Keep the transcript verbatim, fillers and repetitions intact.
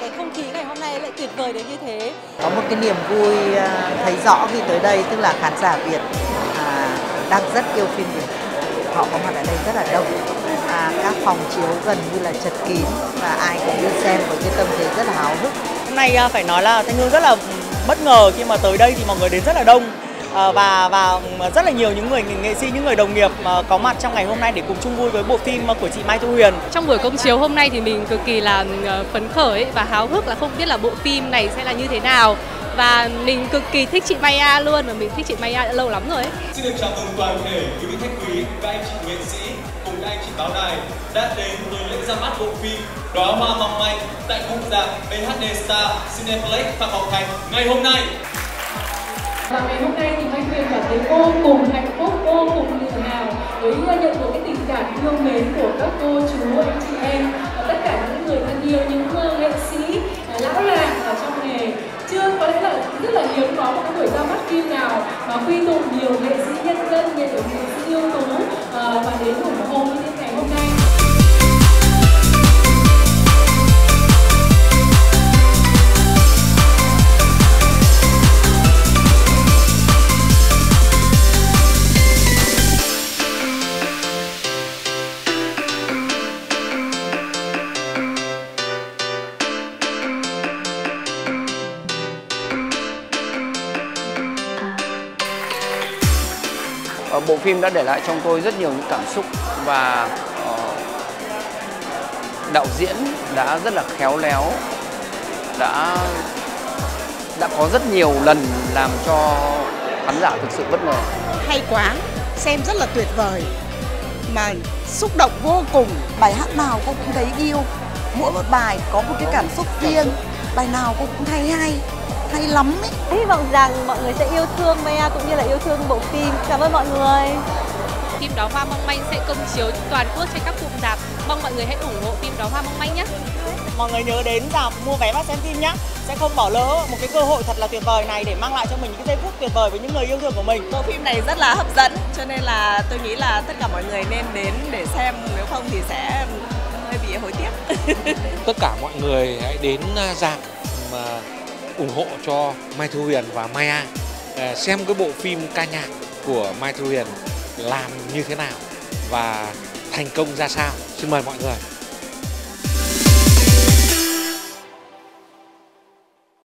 cái không khí ngày hôm nay lại tuyệt vời đến như thế. Có một cái niềm vui thấy rõ khi tới đây, tức là khán giả Việt à, đang rất yêu phim Việt. Họ có mặt ở đây rất là đông. À, các phòng chiếu gần như là chật kín và ai cũng đi xem với cái tâm thế rất là háo hức. Hôm nay phải nói là Thanh Hương rất là bất ngờ khi mà tới đây thì mọi người đến rất là đông. Và và rất là nhiều những người nghệ sĩ, những người đồng nghiệp có mặt trong ngày hôm nay để cùng chung vui với bộ phim của chị Mai Thu Huyền. Trong buổi công chiếu hôm nay thì mình cực kỳ là phấn khởi và háo hức là không biết là bộ phim này sẽ là như thế nào. Và mình cực kỳ thích chị Maya luôn, và mình thích chị Maya đã lâu lắm rồi ấy. Xin được chào mừng toàn thể quý vị khách quý, các anh chị nghệ sĩ cùng các anh chị báo đài đã đến với lễ ra mắt bộ phim Đóa Hoa Mong Manh tại khung rạp bê hát đê Star Cineplex Phạm Ngọc Thạch ngày hôm nay. Và ngày hôm nay thì Mai Thu Huyền cảm thấy vô cùng hạnh phúc, vô cùng tự hào với nhận được cái tình cảm yêu mến của các cô chú, anh chị em và tất cả những người thân yêu, những nghệ sĩ lão làng ở trong nghề. Chưa có lẽ là rất là hiếm có một cái buổi ra mắt phim nào mà quy tụ nhiều nghệ sĩ nhân dân, nhiều nghệ sĩ ưu tú và đến ủng hộ như thế ngày hôm nay. Bộ phim đã để lại trong tôi rất nhiều những cảm xúc và uh, đạo diễn đã rất là khéo léo, đã đã có rất nhiều lần làm cho khán giả thực sự bất ngờ. Hay quá, xem rất là tuyệt vời, mà xúc động vô cùng. Bài hát nào cô cũng thấy yêu, mỗi một bài có một cái cảm xúc riêng, bài nào cô cũng thấy hay. Hay lắm ấy. Hy vọng rằng mọi người sẽ yêu thương Maya cũng như là yêu thương bộ phim. Cảm ơn mọi người. Phim Đóa Hoa Mong Manh sẽ công chiếu toàn quốc trên các cụm rạp. Mong mọi người hãy ủng hộ phim Đóa Hoa Mong Manh nhé. Mọi người nhớ đến rạp mua vé và xem phim nhé. Sẽ không bỏ lỡ một cái cơ hội thật là tuyệt vời này để mang lại cho mình những cái giây phút tuyệt vời với những người yêu thương của mình. Bộ phim này rất là hấp dẫn, cho nên là tôi nghĩ là tất cả mọi người nên đến để xem, nếu không thì sẽ hơi bị hối tiếc. Tất cả mọi người hãy đến rạp mà ủng hộ cho Mai Thu Huyền và Maya, xem cái bộ phim ca nhạc của Mai Thu Huyền làm như thế nào và thành công ra sao. Xin mời mọi người.